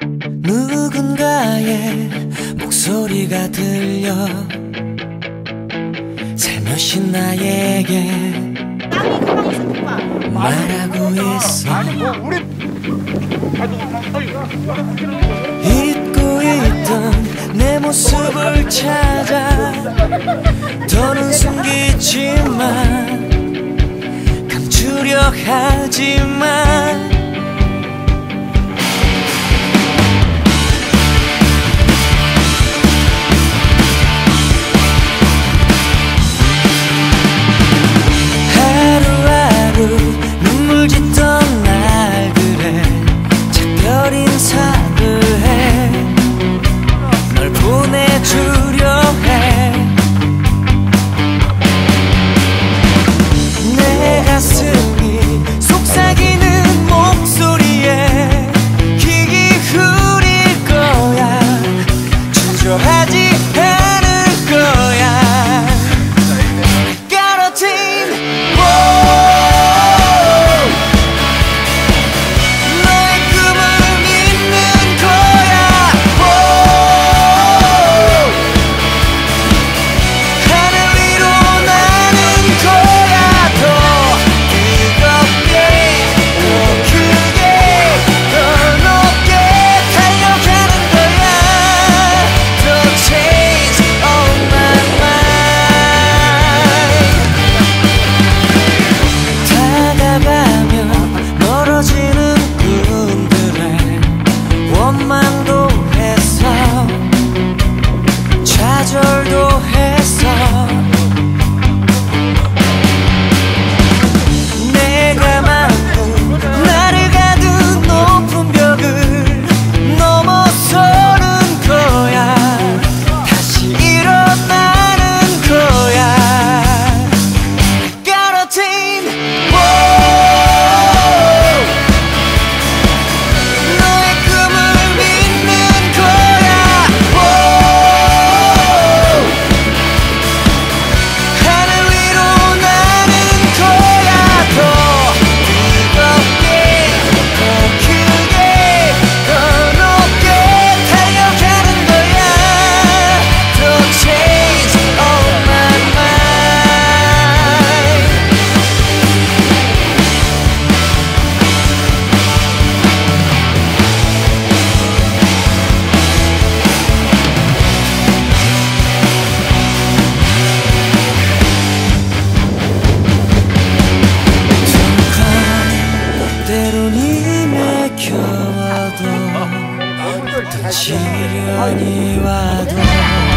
누군가의 목소리가 들려 살며시 나에게 말하고 있어. 잊고 있던 내 모습을 찾아 더는 숨기지만 감추려 하지만 눈물 짓던 날들에 작별 인사를 해 널 보내주려 해. 내 가슴이 속삭이는 목소리에 귀 기울일 거야. 주저하지 않을 거야. 원망도 했어 좌절도 했어. 내가 만든 나를 가둔 높은 벽을 넘어서는 거야. 다시 일어나는 거야. Got a team. 때론 힘에 겨워도 또 시련이 와도